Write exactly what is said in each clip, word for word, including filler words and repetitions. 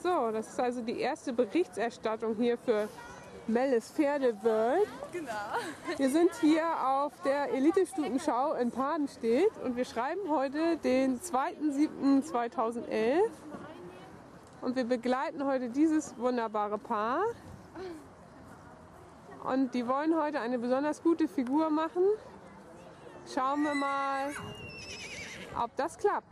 So, das ist also die erste Berichterstattung hier für Melles Pferde World. Genau. Wir sind hier auf der Elite-Stutenschau in Padenstedt und wir schreiben heute den zweiten siebten zweitausendelf und wir begleiten heute dieses wunderbare Paar. Und die wollen heute eine besonders gute Figur machen. Schauen wir mal, ob das klappt.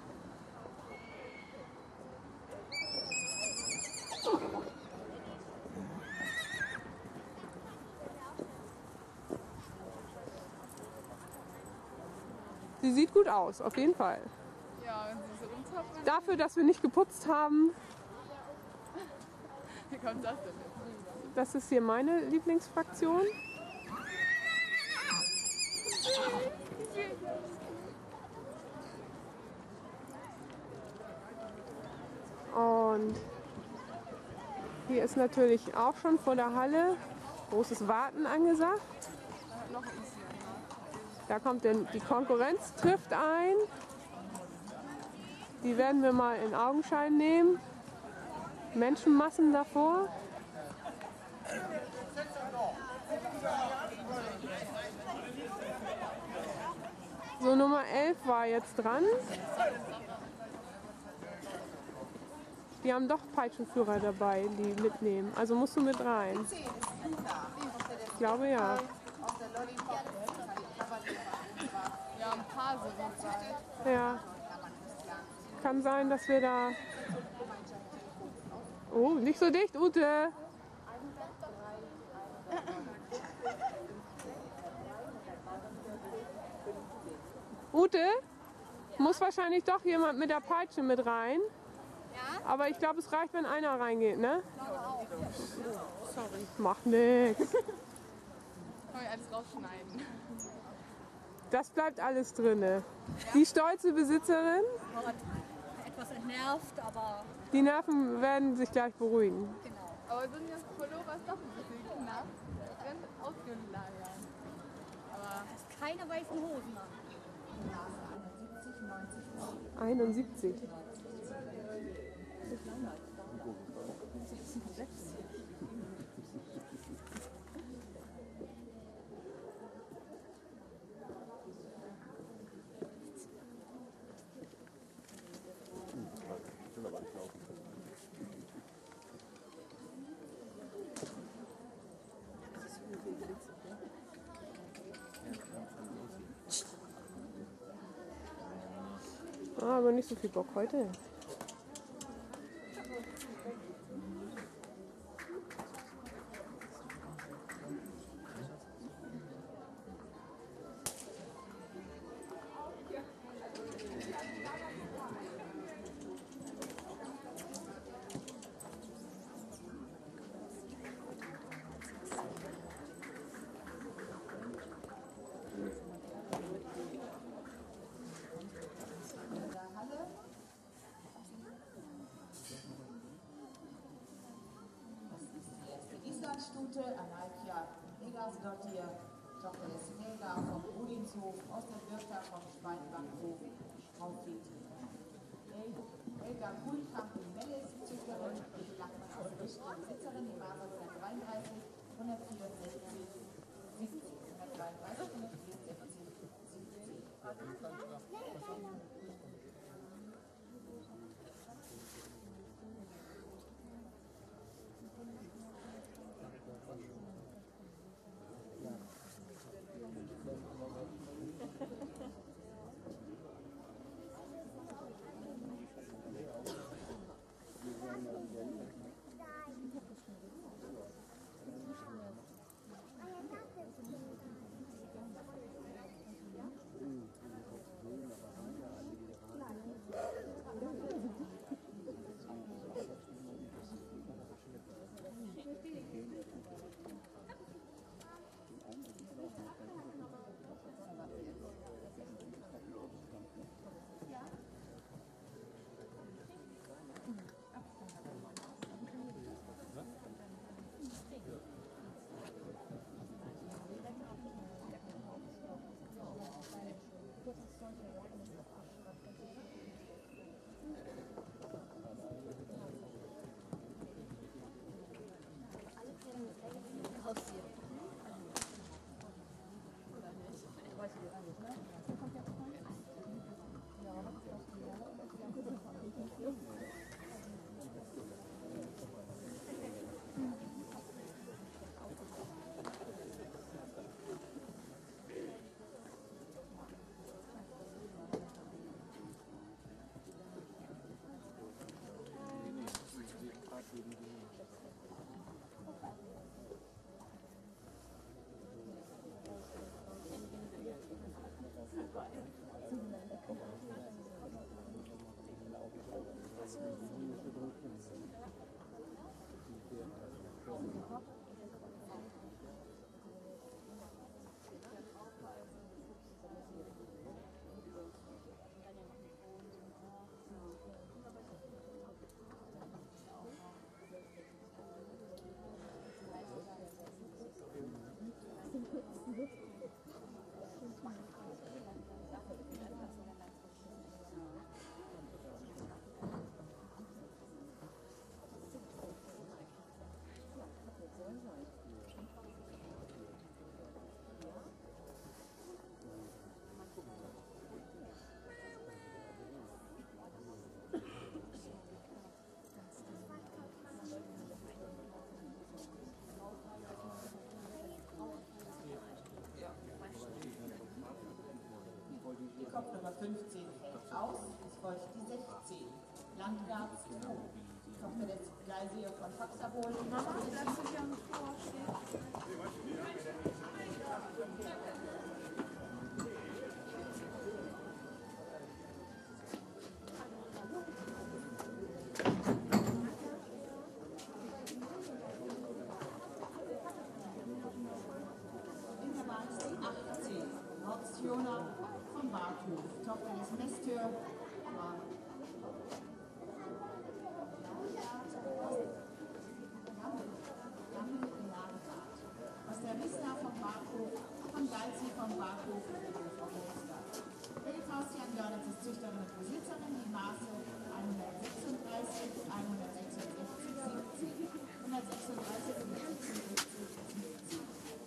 Sie sieht gut aus, auf jeden Fall. Ja, wenn sie so rumzappeln. Dafür, dass wir nicht geputzt haben. Wie kommt das denn jetzt? Das ist hier meine Lieblingsfraktion. Und hier ist natürlich auch schon vor der Halle großes Warten angesagt. Da kommt denn die Konkurrenz, trifft ein. Die werden wir mal in Augenschein nehmen. Menschenmassen davor. So, Nummer elf war jetzt dran. Die haben doch Peitschenführer dabei, die mitnehmen. Also musst du mit rein. Ich glaube ja. Ja, ein paar sind dabei. Ja. Kann sein, dass wir da... Oh, nicht so dicht, Ute! Ute? Muss wahrscheinlich doch jemand mit der Peitsche mit rein. Ja? Aber ich glaube, es reicht, wenn einer reingeht, ne? Ich glaube auch. Sorry. Macht nix. Kann ich alles rausschneiden. Das bleibt alles drinne. Die stolze Besitzerin, Etwas entnervt, aber die Nerven werden sich gleich beruhigen. genau. Aber sind ja Pullover ist doch ein bisschen knapp. Ich bin ausgelagert. Aber Keine weißen Hosen an. einundsiebzig. Ah, aber nicht so viel Bock heute. Islandstute, Anaikia Egersdottir, Tochter des Helga vom Rudinshof, aus der Birka vom Schweinbankhof, Frau Feti. Helga Kuhlkamp, die Melles-Züchterin, die Lachmann aus Richten, Besitzerin, die Maser hundertdreiunddreißig, hundertvierundsechzig, siebzig, hundertdreiunddreißig, hundertvierundsechzig, siebzig. Kopfnummer fünfzehn fällt aus. Es folgt die sechzehn. Landgarts zwei. Tochter des Gleisier von Faxabol. Mama, lass dich am Tor stehen. Fiona von Barthof, Tochter des Messtür. Aus der Vista von Barthof, von Galzi von Barthof, von Mostert. Faustjan Görlitz ist Züchterin und Besitzerin, die Maße hundertsechsunddreißig, hundertsechsundsechzig, siebzig, hundertsechsunddreißig, hundertsechsundsechzig, siebzig.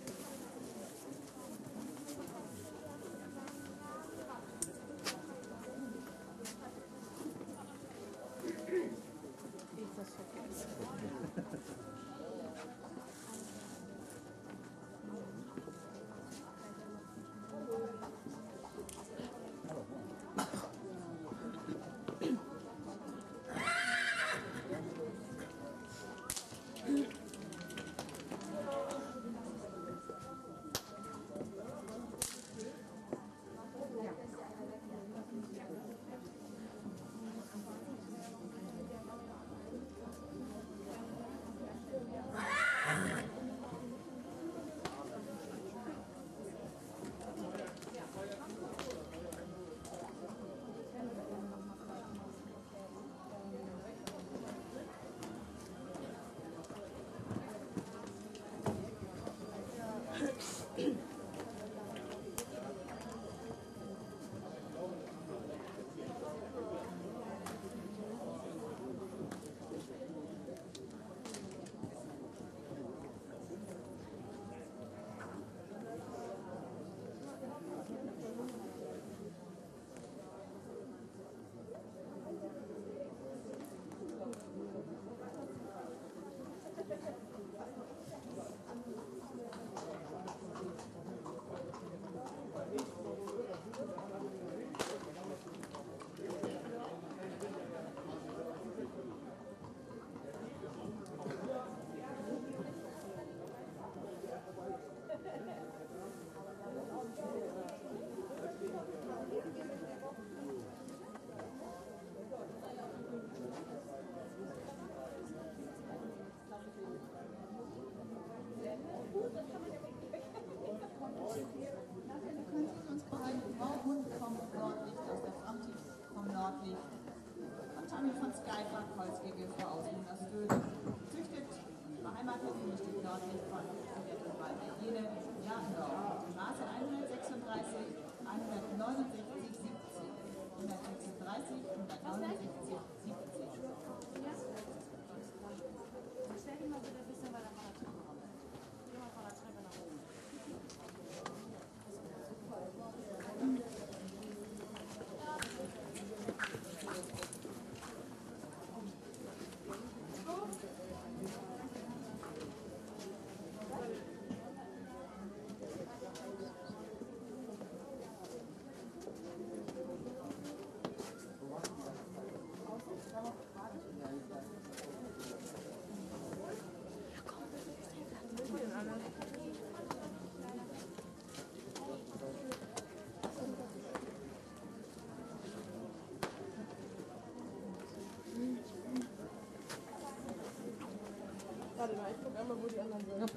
Warte mal, ich guck einmal, wo die anderen sind.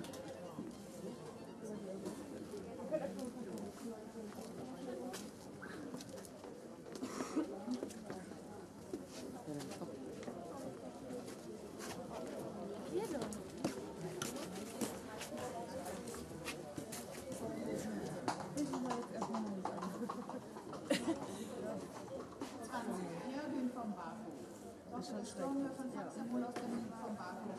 Jürgen vom Barthof. Tochter des Sturmhöhe von Faxabol aus der Nähe vom Barthof.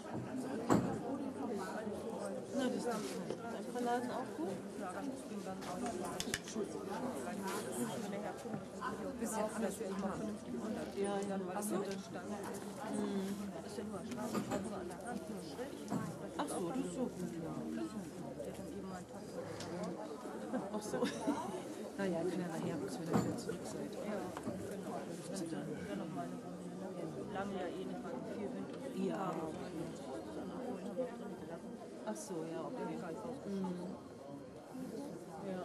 Na, das ist ein Verladen auch gut. Ja, dann ist dann auch noch ein bisschen anders wie immer vernünftig hundert. Ja, ja, was mit der Stange ist. Das ist ja nur ein Straße, also an der Hand nur Schritt. Ach so, das ist so gut. Der hat dann eben mal einen Tag. Ach so. Naja, kann ja nachher, bis wir dann wieder zurück sind. lange ja eh nicht mal viel Wind und ja. Ach so, ja, okay. Mhm. Ja.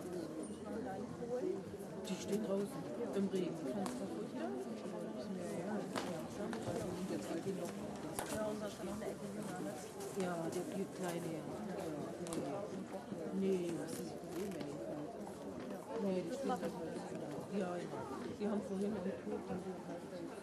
Die steht draußen im Regen. Kannst du das hier? Ja, jetzt halt noch. Ja, unser ist noch eine Ecke jünger, ne? Ja, der viel kleine, ja. Nee, das ist das Problem, wenn die fällt. Nee, die steht halt nicht. Ja, ja. Die haben vorhin einen Tod, die sind halt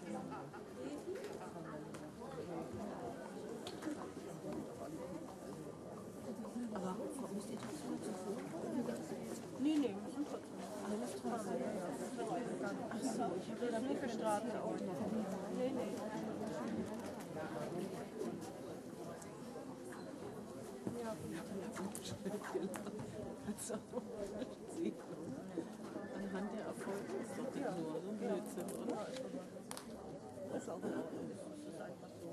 aber müsst ihr trotzdem zuvor? Nee, nee, wir sind trotzdem. Alles trotzdem. Ach so, ich habe das nur für Straßen auch noch. Nee, nee. Ja, also, anhand der Erfolge ist doch nicht nur so ein Blödsinn, oder? Das ist auch in Ordnung. Das ist einfach so.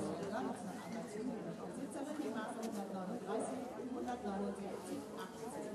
hundertneunundsechzig, achtzig.